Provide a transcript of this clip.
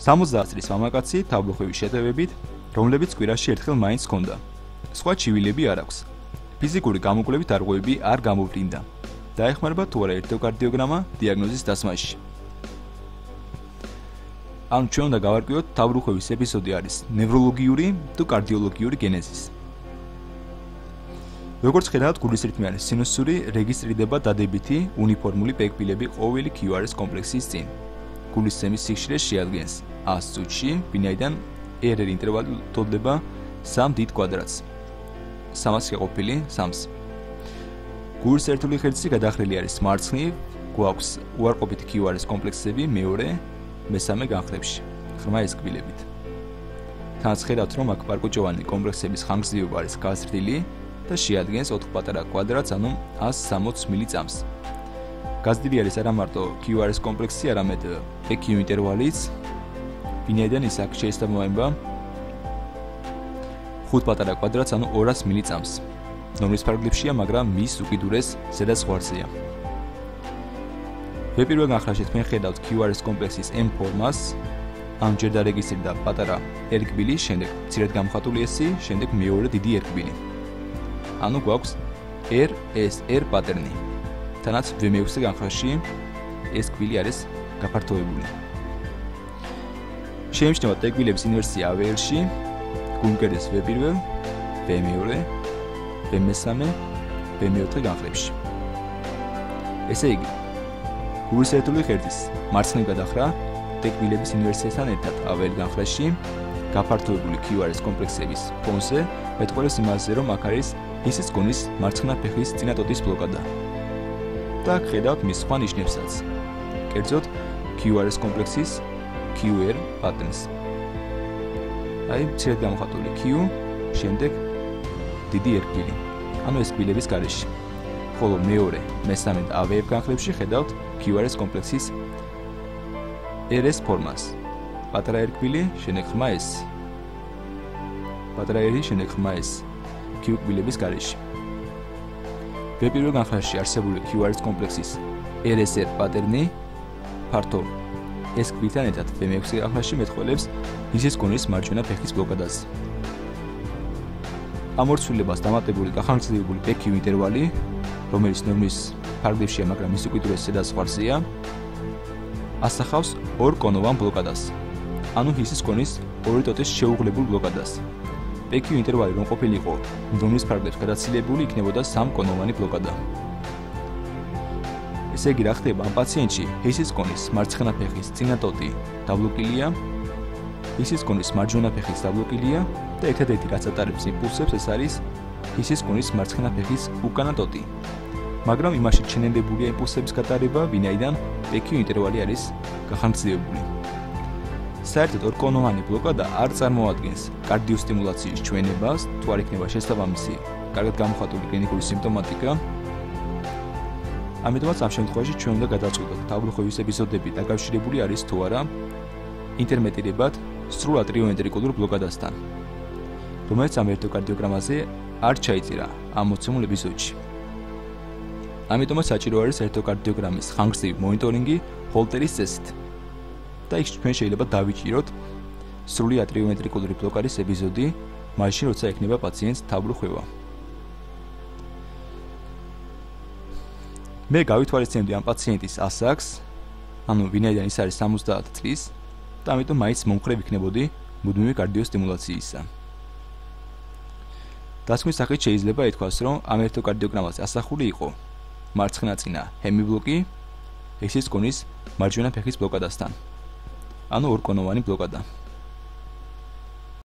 70 წლის მამაკაცი თავბრუხევის შეტევებით, რომლებიც კვირაში ერთხელ მაინც ჰქონდა. სხვა ჩივილები არ აქვს. ფიზიკური გამოკვლევით არღვევები არ გამოვლინდა. დაეხმარება თუ არა ელექტროკარდიოგრამა დიაგნოზის დასმაში. ან ჩვენ უნდა გავარკვიოთ თავბრუხევის ეპიზოდი არის ნევროლოგიური თუ კარდიოლოგიური გენეზის. როგორც ხედავთ, გულის რიტმი არის სინუსური, რეგისტრირდება დადებითი უნიფორმული პეკბილები ყოველი QRS კომპლექსის წინ. გულის სემის სიხშირეს შეადგენს 100 წუთში, ვინაიდან RR ინტერვალი უთოლდება 3 დიდ კვადრატს. 300 შეყოფილი 3-ს. გულის ერთული ხერხი გადახრილი არის მარცხნივ, გვაქვს უარყოფითი QRS კომპლექსები მეორე, მესამე განხრებში, ღრმა ესკბილებით. თანაც ხედავთ, რომ აქ პარკოჭოვანი კომპლექსების ხანგრძლივობა არის გაზრდილი და შეადგენს 4 პატარა კვადრატს, ანუ 160 მილიწამს. გაზრდილი არის არა მარტო QRS კომპლექსი, არამედ EQ ინტერვალიც, ვინაიდან ის აქ შეესაბამება 5 პატარა კვადრატს, ანუ 200 მილიწამს. ნორმის ფარგლებშია, მაგრამ მის უკიდურეს ზედა ზღვარზეა. პირველ განხრაში თქვენ ხედავთ QRS კომპლექსის M ფორმას, ამ ჯერ დარეგისტრირდა პატარა ერკბილი, შემდეგ მცირედ გამოხატული ესი, შემდეგ მეორე დიდი ერკბილი. ანუ გვაქვს RSR პატერნი. თანაც V6 განხრაში ეს კბილი არის გაფართოებული. შეიმჩნევა ერკბილების ინვერსია AVL-ში, გულმკერდის V1, V2, V3, V4 განხრებში. ესე იგი, გულის ერთული ხერხის მარცხნივ გადახრა ერკბილების ინვერსიასთან ერთად AVL განხრაში გაფართოებული QRS კომპლექსების ფონზე მეტყველებს იმაზე, რომ აქ არის ისის გონის მარცხენა ფეხის წინატოდის ბლოკადა. და აქ ხედავთ მის სხვა ნიშნებსაც. კერძოდ QRS კომპლექსის QR პატერნს. აი, მცირედ გამოხატული Q, შემდეგ დიდი ერკბილი. ანუ ეს კბილების გარეშე. ხოლო მეორე, მესამე და AVF განხრებში ხედავთ QRS კომპლექსის RS ფორმას. პატარა ერკბილი, შემდეგ ღრმა ესი. პატარა ერი, შემდეგ ღრმა ესი. Q კბილების გარეშე. პირველ განხრაში არსებული QRS კომპლექსის RSR პატერნი ფართო ეს კბილთან ერთად V6 განხრაში მეტყველებს ისის გონის მარჯვენა ფეხის ბლოკადას. ამორჩილებას დამატებული გახანგრძლივებული EQ ინტერვალი, რომელიც ნორმის ფარგლებშია, მაგრამ მის უკიდურეს ზედა ზღვარზეა, ასახავს ორ კონოვან ბლოკადას. ანუ ისის გონის ორი ტოტის შეუღლებულ ბლოკადას. EQ ინტერვალი რომ ყოფილიყო ნორმის ფარგლებს გადაცილებული, იქნებოდა 3 კონოვანი ბლოკადა. ესე იგი, რა ხდება ამ პაციენტში? ისის გონის მარცხენა ფეხის წინა ტოტი დაბლოკილია, ისის გონის მარჯვენა ფეხის დაბლოკილია და ერთადერთი რაც ატარებს იმპულსებს, ეს არის ისის გონის მარცხენა ფეხის უკანა ტოტი. მაგრამ იმაში ჩნენდებულია იმპულსების გატარება, ვინაიდან EQ ინტერვალი არის გახანგრძლივებული. საერთოდ ორკონოვანი ბლოკადა არ წარმოადგენს კარდიოსტიმულაციის ჩვენებას, თუ არ იქნება შესაბამისი კარგად გამოხატული კლინიკური სიმპტომატიკა. ამიტომაც ამ შემთხვევაში ჩვენ უნდა გადავწყვიტოთ, თავბრუხევის ეპიზოდები დაკავშირებული არის თუ არა ინტერმეტირებად სრულ ატრიოენტრიკულურ ბლოკადასთან, რომელიც ამ ელექტროკარდიოგრამაზე არ ჩაიწერა ამ მოცემულ ეპიზოდში. ამიტომაც საჭირო არის ელექტროკარდიოგრამის ხანგრძლივი მონიტორინგი ჰოლტერის წესით. და იქ ჩვენ შეიძლება დავიჭიროთ სრული ატრიოენტრიკულური ბლოკადის ეპიზოდი, მაშინ როცა ექნება პაციენტს თავბრუხევა. მე გავითვალისწინებდი ამ პაციენტის ასაკს, ანუ ვინაიდან ის არის 70 წლის და ამიტომ მაინც მომხრე ვიქნებოდი მუდმივი კარდიოსტიმულაციისა. დასკვნის სახით შეიძლება ითქვას, რომ ამ ელექტროკარდიოგრამაზე ასახული იყო მარცხენა წინა ჰემიბლოკი, ისის გონის მარჯვენა ფეხის ბლოკადასთან. ანუ ორკონოვანი ბლოკადა.